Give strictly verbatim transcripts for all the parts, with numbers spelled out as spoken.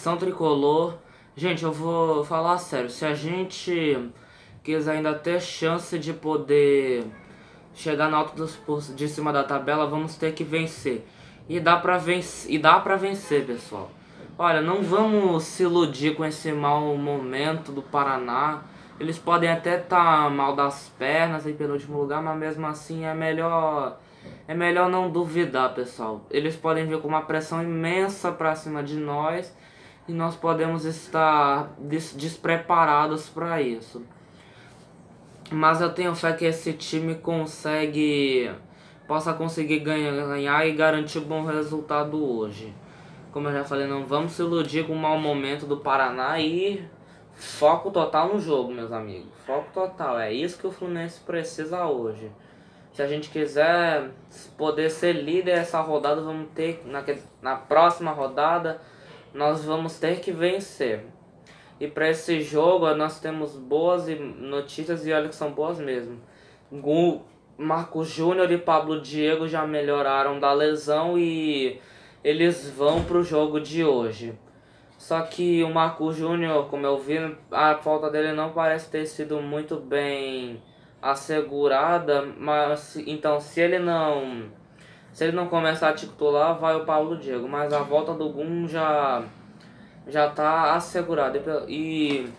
Nação Tricolor. Gente, eu vou falar sério, se a gente quiser ainda ter chance de poder chegar na alta dos, de cima da tabela, vamos ter que vencer. E dá pra vencer, e dá pra vencer, pessoal. Olha, não vamos se iludir com esse mau momento do Paraná. Eles podem até estar tá mal das pernas aí pelo último lugar, mas mesmo assim é melhor é melhor não duvidar, pessoal. Eles podem vir com uma pressão imensa pra cima de nós e nós podemos estar des despreparados para isso. Mas eu tenho fé que esse time consegue possa conseguir ganhar, ganhar e garantir um bom resultado hoje. Como eu já falei, não vamos se iludir com o mau momento do Paraná e foco total no jogo, meus amigos. Foco total, é isso que o Fluminense precisa hoje. Se a gente quiser poder ser líder essa rodada, vamos ter na, na próxima rodada nós vamos ter que vencer. E para esse jogo nós temos boas notícias e olha que são boas mesmo. O Marcos Júnior e Pablo Diego já melhoraram da lesão e eles vão para o jogo de hoje. Só que o Marcos Júnior, como eu vi, a falta dele não parece ter sido muito bem assegurada, mas então se ele não se ele não começar a titular, vai o Pablo Diego, mas a volta do Gum já já tá assegurada e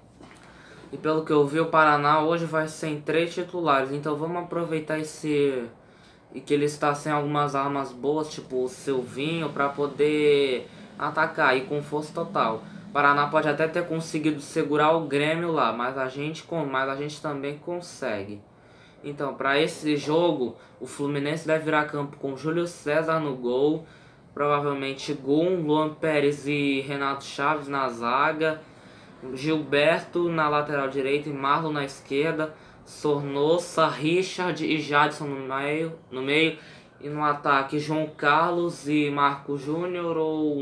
e pelo que eu vi, o Paraná hoje vai ser em três titulares, então vamos aproveitar esse e que ele está sem algumas armas boas, tipo o Silvinho, para poder atacar e com força total. O Paraná pode até ter conseguido segurar o Grêmio lá, mas a gente, mas a gente também consegue. Então, para esse jogo, o Fluminense deve virar campo com Júlio César no gol, provavelmente Gum, Luan Pérez e Renato Chaves na zaga, Gilberto na lateral direita e Marlon na esquerda, Sornosa, Richard e Jadson no meio, no meio e no ataque João Carlos e Marco Júnior ou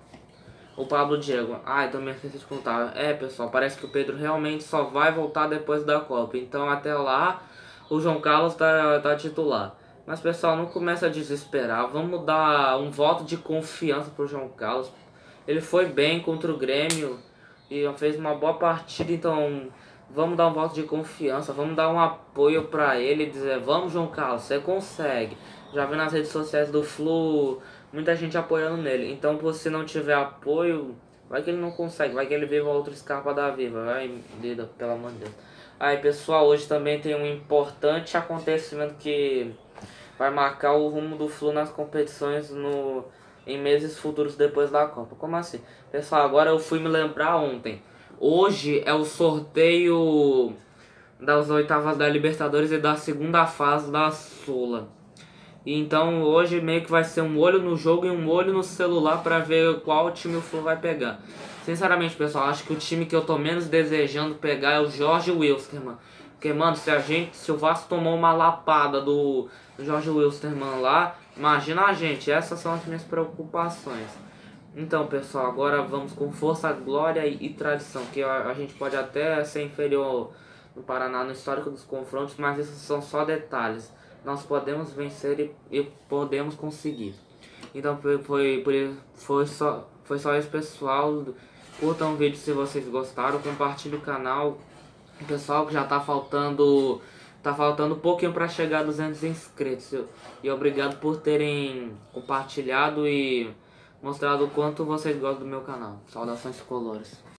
o Pablo Diego. Ah, eu também esqueci de contar. É, pessoal, parece que o Pedro realmente só vai voltar depois da Copa. Então até lá o João Carlos tá, tá titular. Mas pessoal, não começa a desesperar. Vamos dar um voto de confiança pro João Carlos. Ele foi bem contra o Grêmio e fez uma boa partida, então vamos dar um voto de confiança, vamos dar um apoio pra ele e dizer, vamos João Carlos, você consegue. Já vi nas redes sociais do Flu muita gente apoiando nele, então se você não tiver apoio, vai que ele não consegue, vai que ele viva outro Scarpa da Viva, vai, Lida, pelo amor de Deus. Aí pessoal, hoje também tem um importante acontecimento que vai marcar o rumo do Flu nas competições no... em meses futuros depois da Copa. Como assim? Pessoal, agora eu fui me lembrar ontem. Hoje é o sorteio das oitavas da Libertadores e da segunda fase da Sula. E então hoje meio que vai ser um olho no jogo e um olho no celular para ver qual time o Flu vai pegar. Sinceramente, pessoal, acho que o time que eu tô menos desejando pegar é o Jorge Wilstermann. Porque, mano, se a gente, se o Vasco tomou uma lapada do Jorge Wilstermann lá, imagina a gente, essas são as minhas preocupações. Então, pessoal, agora vamos com força, glória e, e tradição, que a, a gente pode até ser inferior no Paraná no histórico dos confrontos, mas esses são só detalhes. Nós podemos vencer e, e podemos conseguir. Então, foi, foi, foi, foi, só, foi só isso, pessoal. Curtam o vídeo se vocês gostaram, compartilhe o canal. Pessoal, que já tá faltando tá faltando um pouquinho para chegar a duzentos inscritos. E obrigado por terem compartilhado e mostrado o quanto vocês gostam do meu canal. Saudações colores.